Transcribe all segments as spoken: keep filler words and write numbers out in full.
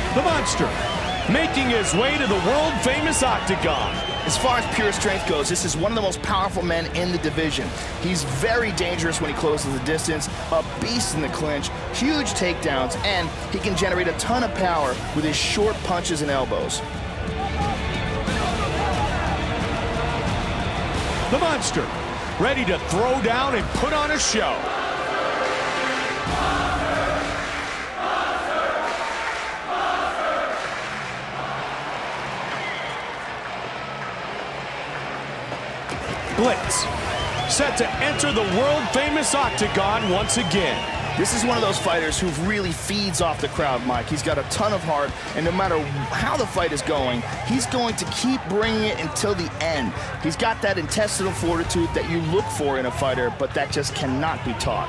the Monster, making his way to the world-famous octagon. As far as pure strength goes, this is one of the most powerful men in the division. He's very dangerous when he closes the distance, a beast in the clinch, huge takedowns, and he can generate a ton of power with his short punches and elbows. The Monster, ready to throw down and put on a show. Blitz, set to enter the world-famous octagon once again. This is one of those fighters who really feeds off the crowd, Mike. He's got a ton of heart, and no matter how the fight is going, he's going to keep bringing it until the end. He's got that intestinal fortitude that you look for in a fighter, but that just cannot be taught.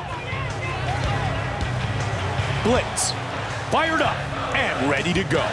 Blitz, fired up and ready to go.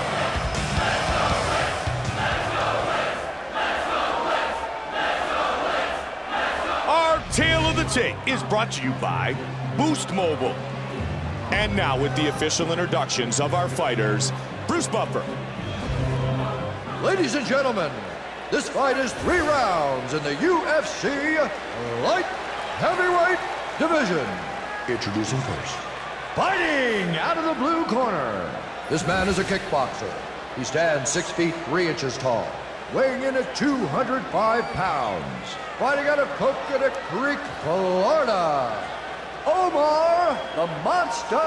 Tale of the Tape is brought to you by Boost Mobile. And now with the official introductions of our fighters, Bruce Buffer. Ladies and gentlemen, this fight is three rounds in the U F C Light Heavyweight Division. Introducing first. Fighting out of the blue corner. This man is a kickboxer. He stands six feet three inches tall, weighing in at two hundred five pounds. Fighting out of Coconut Creek, Florida, Omar the Monster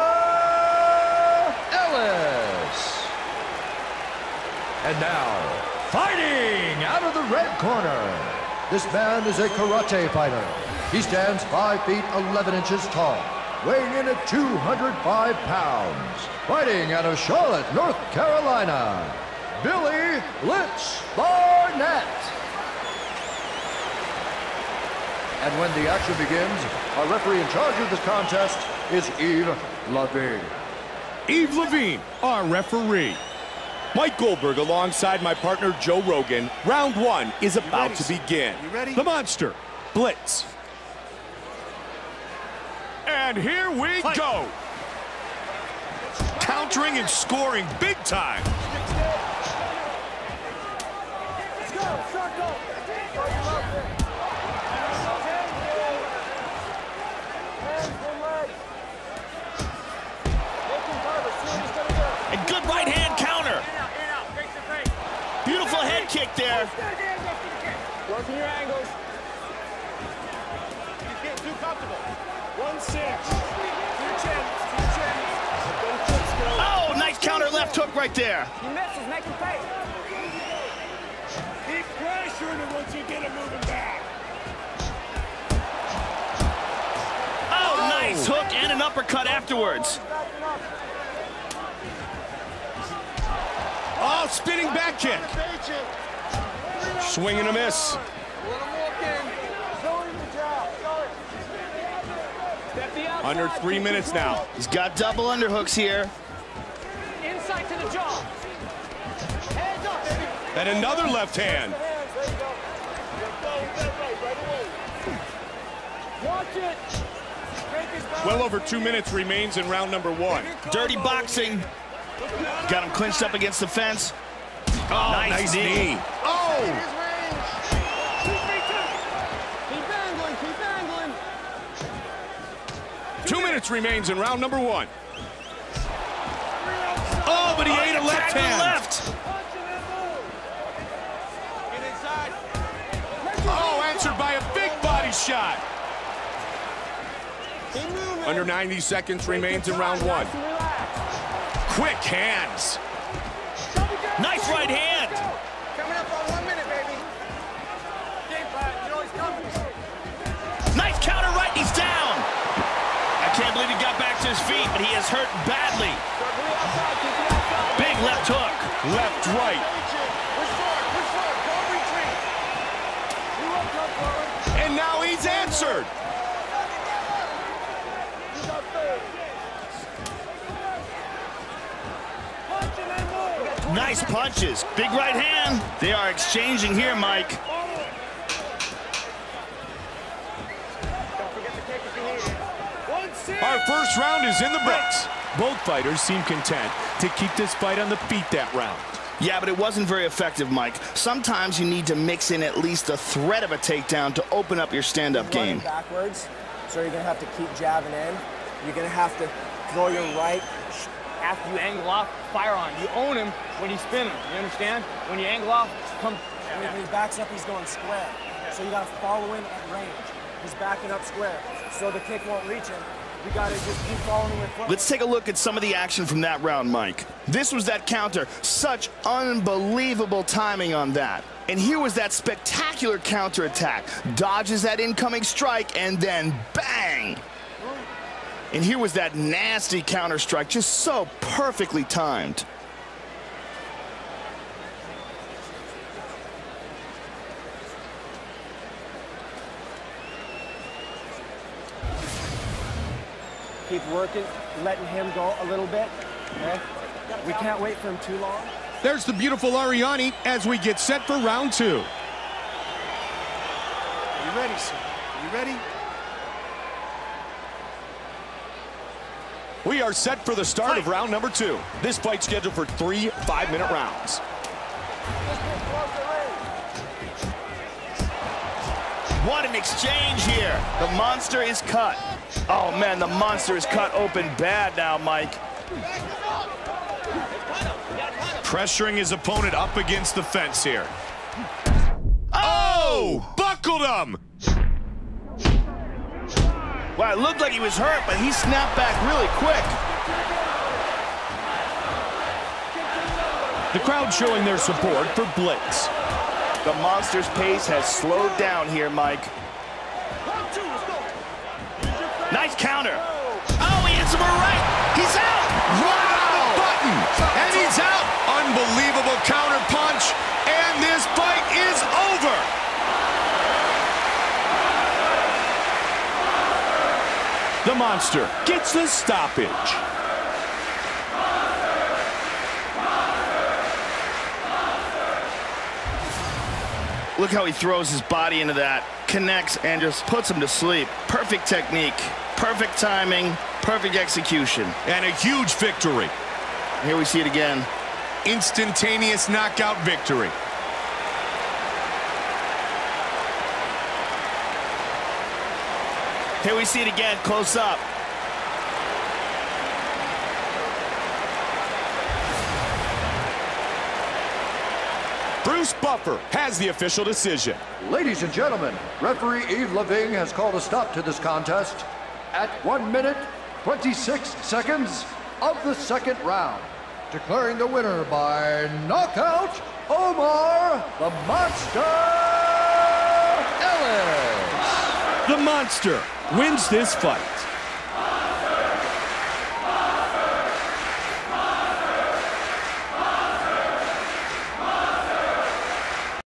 Ellis. And now, fighting out of the red corner. This man is a karate fighter. He stands five feet eleven inches tall, weighing in at two hundred five pounds. Fighting out of Charlotte, North Carolina, Billy Litz Barnett. And when the action begins, our referee in charge of this contest is Yves Lavigne. Yves Lavigne, our referee. Mike Goldberg alongside my partner Joe Rogan. Round one is about to begin. You ready? The Monster, Blitz. And here we Fight. go. Countering and scoring big time. Let's go, circle. And good right hand counter. Beautiful head kick there. Working your angles. He's getting too comfortable. One six. To your chin. To your chin. Oh, nice counter left hook right there. He misses, make him pay. Keep pressuring him once you get him moving back. Oh, nice hook and an uppercut afterwards. Oh, spinning back kick. Swing and a miss. Under three minutes now. He's got double underhooks here. Inside to the jaw. Hands up, baby. And another left hand. Watch it. Well over two minutes remains in round number one. Dirty boxing. Got him clinched up against the fence. Oh, nice, nice knee. knee. Oh! Keep angling, keep angling. Two minutes remains in round number one. Oh, but he Oh, ate a left attack with hand. left. Get inside. Oh, answered by a big body shot. Keep moving. Under ninety seconds remains in round one. Nice and relaxed. Quick hands. Nice right hand. Coming up on one minute, baby. Game plan, you know he's coming. Nice counter right, he's down. I can't believe he got back to his feet, but he is hurt badly. Big left hook. Left, right. Push forward, push forward, don't retreat. You won't come forward. And now he's answered. He's up third. Punch and then move. Nice punches. Big right hand. They are exchanging here, Mike. Don't forget to take if you need it. One six. Our first round is in the books. Both fighters seem content to keep this fight on the feet that round. Yeah, but it wasn't very effective, Mike. Sometimes you need to mix in at least a threat of a takedown to open up your stand-up game. Backwards, so you're gonna have to keep jabbing in. You're gonna have to throw your right. After you angle off, fire on. You own him when he's spinning. You understand? When you angle off, come. When he backs up, he's going square. So you gotta follow in at range. He's backing up square, so the kick won't reach him. You gotta just keep following your foot. Let's take a look at some of the action from that round, Mike. This was that counter. Such unbelievable timing on that. And here was that spectacular counterattack. Dodges that incoming strike, and then bang! And here was that nasty counter strike, just so perfectly timed. Keep working, letting him go a little bit. Okay? We can't wait for him too long. There's the beautiful Arianny as we get set for round two. Are you ready, sir? Are you ready? We are set for the start fight. of round number two. This fight scheduled for three five-minute rounds. What an exchange here. The monster is cut. Oh, man, the monster is cut open bad now, Mike. Pressuring his opponent up against the fence here. Oh! Buckled him! Well, it looked like he was hurt, but he snapped back really quick. The crowd showing their support for Blitz. The monster's pace has slowed down here, Mike. Nice counter. Oh, he hits him right. He's out. Right on the button. And he's out. Unbelievable counter punch. And this fight is over. The monster gets the stoppage. Look how he throws his body into that, connects, and just puts him to sleep. Perfect technique, perfect timing, perfect execution. And a huge victory. Here we see it again. Instantaneous knockout victory. Here we see it again, close up. Bruce Buffer has the official decision. Ladies and gentlemen, referee Yves Lavigne has called a stop to this contest at one minute, twenty-six seconds of the second round, declaring the winner by knockout, Omar the Monster Ellis. The monster wins this fight.